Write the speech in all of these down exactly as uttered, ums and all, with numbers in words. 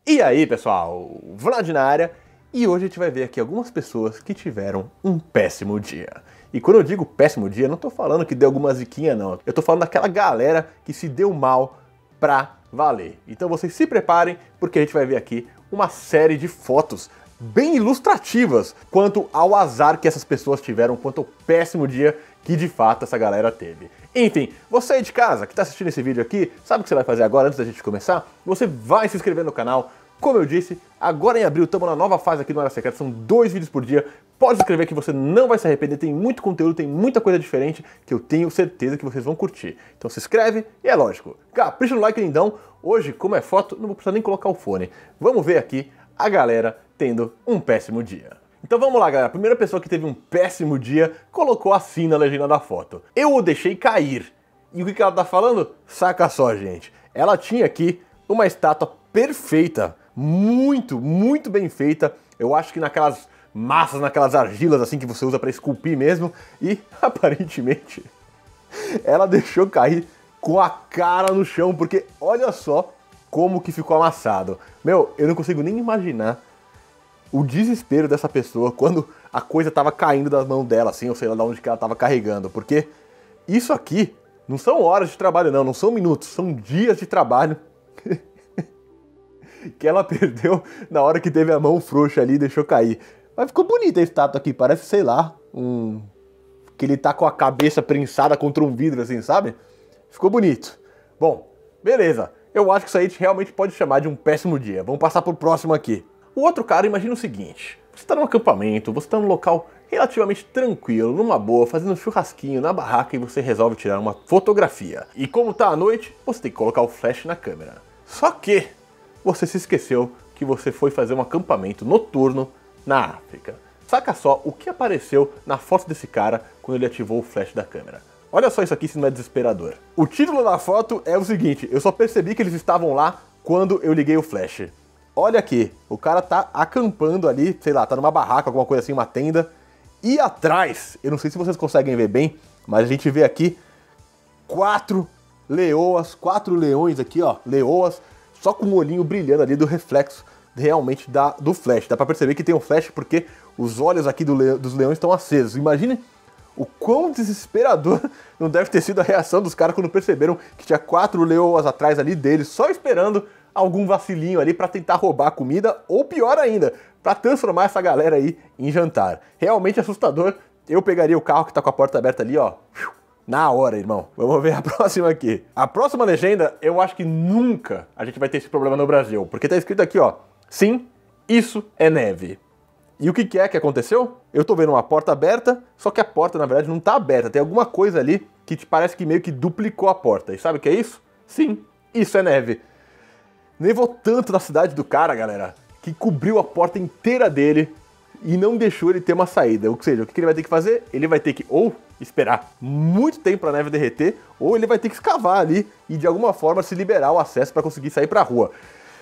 E aí, pessoal, Vlad na área, e hoje a gente vai ver aqui algumas pessoas que tiveram um péssimo dia. E quando eu digo péssimo dia, não tô falando que deu alguma ziquinha não, eu tô falando daquela galera que se deu mal pra valer. Então vocês se preparem, porque a gente vai ver aqui uma série de fotos bem ilustrativas quanto ao azar que essas pessoas tiveram, quanto ao péssimo dia que de fato essa galera teve. Enfim, você aí de casa que está assistindo esse vídeo aqui, sabe o que você vai fazer agora antes da gente começar? Você vai se inscrever no canal. Como eu disse, agora em abril estamos na nova fase aqui no Área Secreta, são dois vídeos por dia. Pode se inscrever que você não vai se arrepender, tem muito conteúdo, tem muita coisa diferente que eu tenho certeza que vocês vão curtir. Então se inscreve e é lógico, capricha no like lindão. Hoje, como é foto, não vou precisar nem colocar o fone. Vamos ver aqui a galera tendo um péssimo dia. Então vamos lá, galera. A primeira pessoa que teve um péssimo dia colocou assim na legenda da foto: eu o deixei cair. E o que ela tá falando? Saca só, gente. Ela tinha aqui uma estátua perfeita, muito, muito bem feita. Eu acho que naquelas massas, naquelas argilas assim que você usa para esculpir mesmo. E aparentemente ela deixou cair com a cara no chão, porque olha só como que ficou amassado. Meu, eu não consigo nem imaginar o desespero dessa pessoa quando a coisa tava caindo da mão dela, assim, ou sei lá de onde que ela tava carregando, porque isso aqui não são horas de trabalho não, não são minutos, são dias de trabalho que ela perdeu na hora que teve a mão frouxa ali e deixou cair. Mas ficou bonita a estátua aqui, parece, sei lá, um... que ele tá com a cabeça prensada contra um vidro, assim, sabe? Ficou bonito. Bom, beleza, eu acho que isso aí a gente realmente pode chamar de um péssimo dia. Vamos passar pro próximo aqui. O outro cara, imagina o seguinte: você está num acampamento, você está num local relativamente tranquilo, numa boa, fazendo um churrasquinho na barraca e você resolve tirar uma fotografia. E como tá a noite, você tem que colocar o flash na câmera. Só que você se esqueceu que você foi fazer um acampamento noturno na África. Saca só o que apareceu na foto desse cara quando ele ativou o flash da câmera. Olha só isso aqui, se não é desesperador. O título da foto é o seguinte: eu só percebi que eles estavam lá quando eu liguei o flash. Olha aqui, o cara tá acampando ali, sei lá, tá numa barraca, alguma coisa assim, uma tenda. E atrás, eu não sei se vocês conseguem ver bem, mas a gente vê aqui quatro leoas, quatro leões aqui, ó, leoas, só com o olhinho brilhando ali do reflexo realmente da, do flash. Dá pra perceber que tem um flash porque os olhos aqui do le, dos leões estão acesos. Imagine o quão desesperador não deve ter sido a reação dos caras quando perceberam que tinha quatro leoas atrás ali deles, só esperando algum vacilinho ali pra tentar roubar a comida, ou pior ainda, pra transformar essa galera aí em jantar. Realmente assustador. Eu pegaria o carro que tá com a porta aberta ali, ó, na hora, irmão. Vamos ver a próxima aqui. A próxima legenda, eu acho que nunca a gente vai ter esse problema no Brasil, porque tá escrito aqui, ó: sim, isso é neve. E o que que é que aconteceu? Eu tô vendo uma porta aberta, só que a porta, na verdade, não tá aberta. Tem alguma coisa ali que te parece que meio que duplicou a porta. E sabe o que é isso? Sim, isso é neve. Nevou tanto na cidade do cara, galera, que cobriu a porta inteira dele e não deixou ele ter uma saída. Ou seja, o que ele vai ter que fazer? Ele vai ter que ou esperar muito tempo para a neve derreter, ou ele vai ter que escavar ali e de alguma forma se liberar o acesso para conseguir sair para a rua.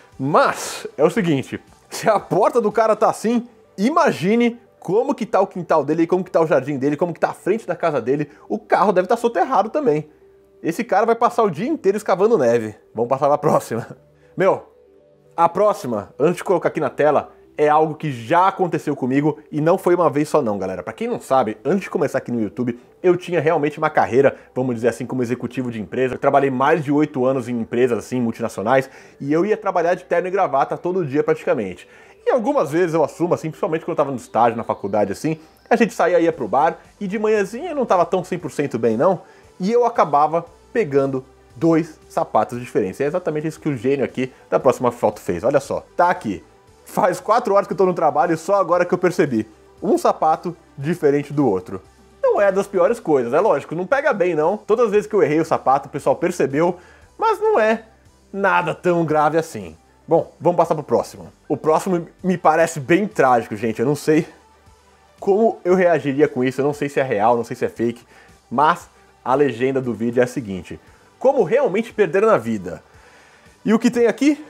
Mas é o seguinte: se a porta do cara tá assim, imagine como que tá o quintal dele, como que tá o jardim dele, como que tá a frente da casa dele. O carro deve estar soterrado também. Esse cara vai passar o dia inteiro escavando neve. Vamos passar para a próxima. Meu, a próxima, antes de colocar aqui na tela, é algo que já aconteceu comigo e não foi uma vez só não, galera. Pra quem não sabe, antes de começar aqui no YouTube, eu tinha realmente uma carreira, vamos dizer assim, como executivo de empresa. Eu trabalhei mais de oito anos em empresas assim, multinacionais, e eu ia trabalhar de terno e gravata todo dia praticamente. E algumas vezes eu assumo, assim, principalmente quando eu tava no estágio, na faculdade, assim, a gente saía, ia pro bar, e de manhãzinha eu não tava tão cem por cento bem não, e eu acabava pegando dois sapatos diferentes. É exatamente isso que o gênio aqui da próxima foto fez. Olha só, tá aqui. Faz quatro horas que eu tô no trabalho e só agora que eu percebi. Um sapato diferente do outro. Não é das piores coisas, é lógico, não pega bem não. Todas as vezes que eu errei o sapato, o pessoal percebeu, mas não é nada tão grave assim. Bom, vamos passar pro próximo. O próximo me parece bem trágico, gente. Eu não sei como eu reagiria com isso, eu não sei se é real, não sei se é fake, mas a legenda do vídeo é a seguinte: como realmente perder na vida. E o que tem aqui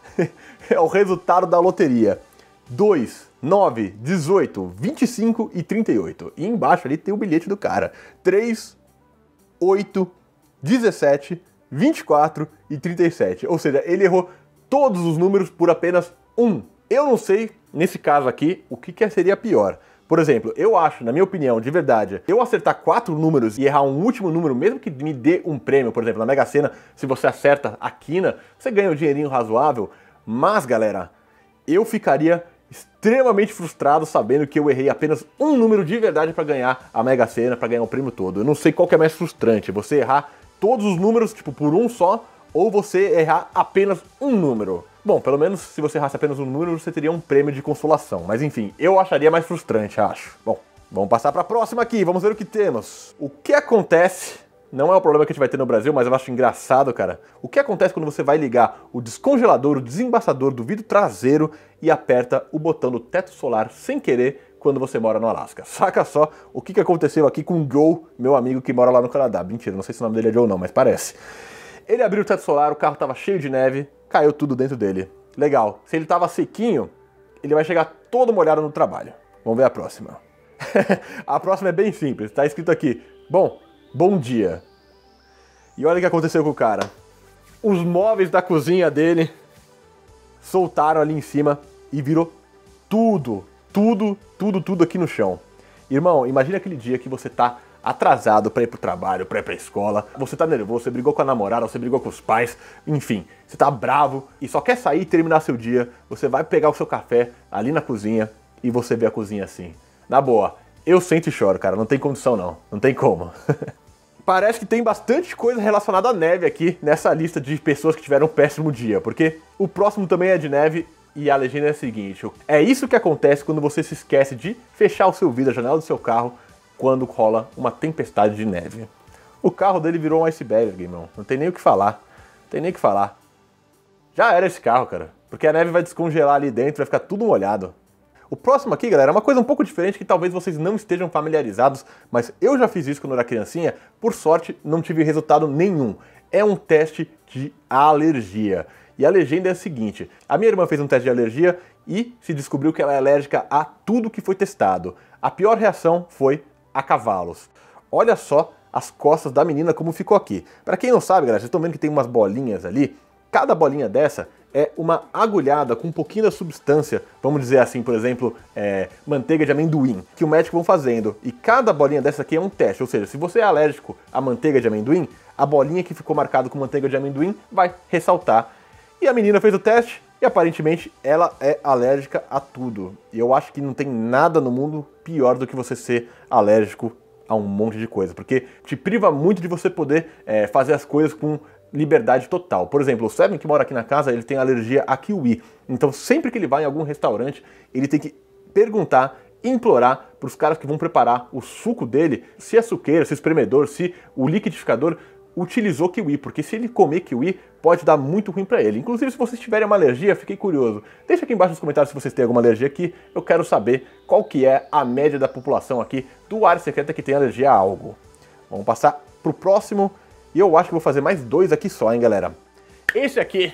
é o resultado da loteria: dois, nove, dezoito, vinte e cinco e trinta e oito. E embaixo ali tem o bilhete do cara: três, oito, dezessete, vinte e quatro e trinta e sete. Ou seja, ele errou todos os números por apenas um. Eu não sei, nesse caso aqui, o que, que seria pior. Por exemplo, eu acho, na minha opinião, de verdade, eu acertar quatro números e errar um último número, mesmo que me dê um prêmio, por exemplo, na Mega Sena, se você acerta a quina, você ganha um dinheirinho razoável. Mas, galera, eu ficaria extremamente frustrado sabendo que eu errei apenas um número de verdade para ganhar a Mega Sena, para ganhar o prêmio todo. Eu não sei qual que é mais frustrante, você errar todos os números, tipo, por um só, ou você errar apenas um número. Bom, pelo menos se você errasse apenas um número, você teria um prêmio de consolação. Mas enfim, eu acharia mais frustrante, acho. Bom, vamos passar para a próxima aqui, vamos ver o que temos. O que acontece, não é um problema que a gente vai ter no Brasil, mas eu acho engraçado, cara. O que acontece quando você vai ligar o descongelador, o desembaçador do vidro traseiro e aperta o botão do teto solar sem querer quando você mora no Alasca? Saca só o que aconteceu aqui com o Joe, meu amigo que mora lá no Canadá. Mentira, não sei se o nome dele é Joe ou não, mas parece. Ele abriu o teto solar, o carro estava cheio de neve, caiu tudo dentro dele. Legal. Se ele estava sequinho, ele vai chegar todo molhado no trabalho. Vamos ver a próxima. A próxima é bem simples. Está escrito aqui, bom, bom dia. E olha o que aconteceu com o cara. Os móveis da cozinha dele soltaram ali em cima e virou tudo, tudo, tudo, tudo aqui no chão. Irmão, imagina aquele dia que você tá atrasado para ir pro trabalho, para ir pra escola, você tá nervoso, você brigou com a namorada, você brigou com os pais, enfim, você tá bravo e só quer sair e terminar seu dia, você vai pegar o seu café ali na cozinha e você vê a cozinha assim. Na boa, eu sento e choro, cara, não tem condição não, não tem como. Parece que tem bastante coisa relacionada à neve aqui nessa lista de pessoas que tiveram um péssimo dia, porque o próximo também é de neve e a legenda é a seguinte: é isso que acontece quando você se esquece de fechar o seu vidro, a janela do seu carro, quando rola uma tempestade de neve. O carro dele virou um iceberg, irmão. Não tem nem o que falar. Não tem nem o que falar. Já era esse carro, cara. Porque a neve vai descongelar ali dentro, vai ficar tudo molhado. O próximo aqui, galera, é uma coisa um pouco diferente que talvez vocês não estejam familiarizados, mas eu já fiz isso quando eu era criancinha. Por sorte, não tive resultado nenhum. É um teste de alergia. E a legenda é a seguinte: a minha irmã fez um teste de alergia e se descobriu que ela é alérgica a tudo que foi testado. A pior reação foi a cavalos. Olha só as costas da menina como ficou aqui. Para quem não sabe, galera, vocês estão vendo que tem umas bolinhas ali. Cada bolinha dessa é uma agulhada com um pouquinho da substância, vamos dizer assim, por exemplo, é, manteiga de amendoim, que o médico vão fazendo. E cada bolinha dessa aqui é um teste, ou seja, se você é alérgico à manteiga de amendoim, a bolinha que ficou marcada com manteiga de amendoim vai ressaltar. E a menina fez o teste e aparentemente ela é alérgica a tudo. E eu acho que não tem nada no mundo pior do que você ser alérgico a um monte de coisa, porque te priva muito de você poder é, fazer as coisas com liberdade total. Por exemplo, o Seven, que mora aqui na casa, ele tem alergia a kiwi. Então sempre que ele vai em algum restaurante, ele tem que perguntar, implorar para os caras que vão preparar o suco dele, se a suqueira, se o espremedor, se o liquidificador utilizou kiwi, porque se ele comer kiwi, pode dar muito ruim pra ele. Inclusive, se vocês tiverem uma alergia, fiquei curioso. Deixa aqui embaixo nos comentários se vocês têm alguma alergia aqui. Eu quero saber qual que é a média da população aqui do Área Secreta que tem alergia a algo. Vamos passar pro próximo. E eu acho que vou fazer mais dois aqui só, hein, galera. Esse aqui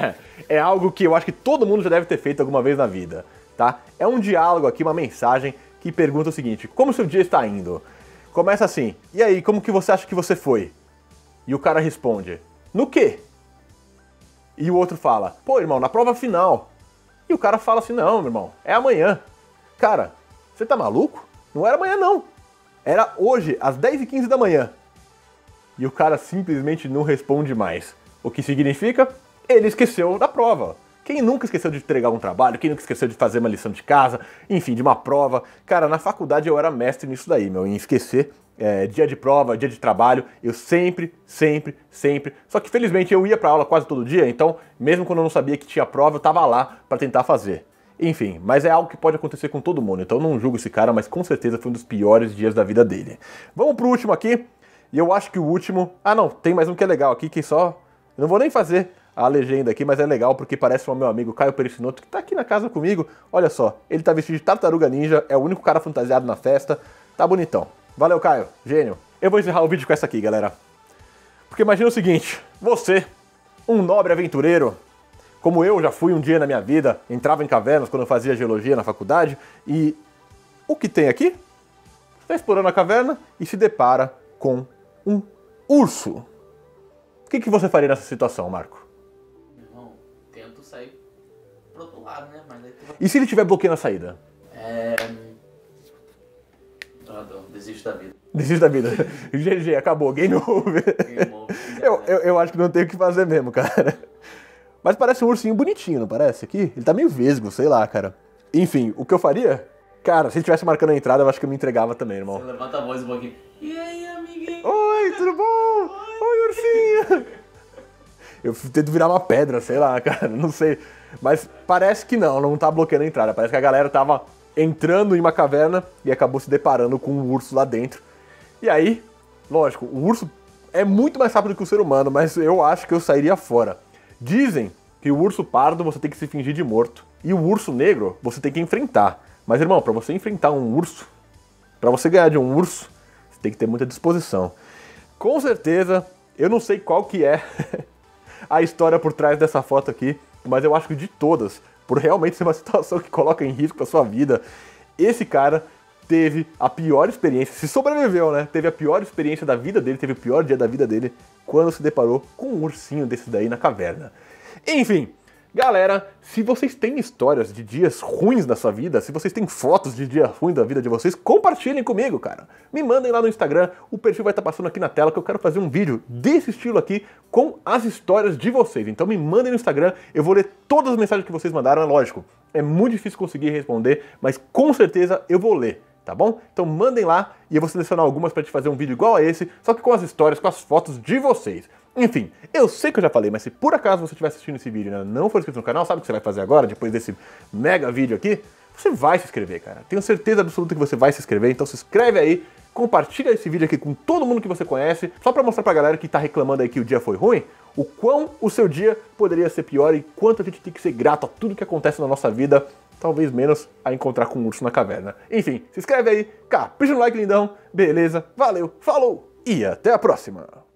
é algo que eu acho que todo mundo já deve ter feito alguma vez na vida, tá? É um diálogo aqui, uma mensagem que pergunta o seguinte: como o seu dia está indo? Começa assim: e aí, como que você acha que você foi? E o cara responde: no quê? E o outro fala: pô, irmão, na prova final. E o cara fala assim: não, meu irmão, é amanhã. Cara, você tá maluco? Não era amanhã, não. Era hoje, às dez e quinze da manhã. E o cara simplesmente não responde mais. O que significa? Ele esqueceu da prova. Quem nunca esqueceu de entregar um trabalho? Quem nunca esqueceu de fazer uma lição de casa? Enfim, de uma prova. Cara, na faculdade eu era mestre nisso daí, meu, em esquecer. É, dia de prova, dia de trabalho, eu sempre, sempre, sempre... Só que felizmente eu ia pra aula quase todo dia, então mesmo quando eu não sabia que tinha prova, eu tava lá pra tentar fazer. Enfim, mas é algo que pode acontecer com todo mundo, então eu não julgo esse cara, mas com certeza foi um dos piores dias da vida dele. Vamos pro último aqui, e eu acho que o último... Ah não, tem mais um que é legal aqui, que só... Eu não vou nem fazer a legenda aqui, mas é legal porque parece o meu amigo Caio Pericinoto, que tá aqui na casa comigo. Olha só, ele tá vestido de tartaruga ninja, é o único cara fantasiado na festa, tá bonitão. Valeu, Caio. Gênio. Eu vou encerrar o vídeo com essa aqui, galera. Porque imagina o seguinte: você, um nobre aventureiro, como eu já fui um dia na minha vida, entrava em cavernas quando eu fazia geologia na faculdade, e o que tem aqui? Você está explorando a caverna e se depara com um urso. O que, que você faria nessa situação, Marco? Irmão, tento pro outro lado, né? Mas aí tu vai... E se ele tiver bloqueio na saída? É... Ah, não, desisto da vida. Desiste da vida. G G, acabou, game over. Game over. Eu, eu, eu acho que não tem o que fazer mesmo, cara. Mas parece um ursinho bonitinho, não parece? Aqui? Ele tá meio vesgo, sei lá, cara. Enfim, o que eu faria? Cara, se ele estivesse marcando a entrada, eu acho que eu me entregava também, irmão. Você levanta a voz um pouquinho. E aí, amiguinho? Oi, tudo bom? Oi, ursinho. Eu tento virar uma pedra, sei lá, cara, não sei. Mas parece que não, não tá bloqueando a entrada. Parece que a galera tava entrando em uma caverna e acabou se deparando com um urso lá dentro. E aí, lógico, o urso é muito mais rápido que o ser humano, mas eu acho que eu sairia fora. Dizem que o urso pardo você tem que se fingir de morto. E o urso negro você tem que enfrentar. Mas, irmão, pra você enfrentar um urso, pra você ganhar de um urso, você tem que ter muita disposição. Com certeza, eu não sei qual que é a história por trás dessa foto aqui, mas eu acho que de todas, por realmente ser uma situação que coloca em risco a sua vida, esse cara teve a pior experiência, se sobreviveu, né? Teve a pior experiência da vida dele, teve o pior dia da vida dele, quando se deparou com um ursinho desse daí na caverna. Enfim, galera, se vocês têm histórias de dias ruins na sua vida, se vocês têm fotos de dias ruins da vida de vocês, compartilhem comigo, cara. Me mandem lá no Instagram, o perfil vai estar passando aqui na tela, que eu quero fazer um vídeo desse estilo aqui com as histórias de vocês. Então me mandem no Instagram, eu vou ler todas as mensagens que vocês mandaram, é lógico. É muito difícil conseguir responder, mas com certeza eu vou ler. Tá bom? Então mandem lá e eu vou selecionar algumas pra te fazer um vídeo igual a esse, só que com as histórias, com as fotos de vocês. Enfim, eu sei que eu já falei, mas se por acaso você estiver assistindo esse vídeo e ainda não for inscrito no canal, sabe o que você vai fazer agora, depois desse mega vídeo aqui? Você vai se inscrever, cara. Tenho certeza absoluta que você vai se inscrever, então se inscreve aí, compartilha esse vídeo aqui com todo mundo que você conhece, só pra mostrar pra galera que tá reclamando aí que o dia foi ruim, o quão o seu dia poderia ser pior e quanto a gente tem que ser grato a tudo que acontece na nossa vida, talvez menos a encontrar com um urso na caverna. Enfim, se inscreve aí, capricha no like, lindão, beleza, valeu, falou e até a próxima!